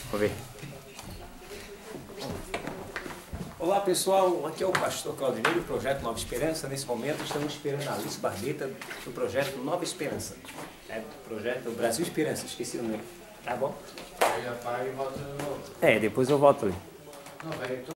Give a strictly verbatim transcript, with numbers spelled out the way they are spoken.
Vou ver. Olá pessoal, aqui é o pastor Claudinei do Projeto Nova Esperança. Nesse momento estamos esperando a Alice Barbeta do Projeto Nova Esperança. É, do Projeto Brasil Esperança, esqueci o nome. Tá bom? Aí apaga e volta de novo. É, depois eu volto ali. Não, vai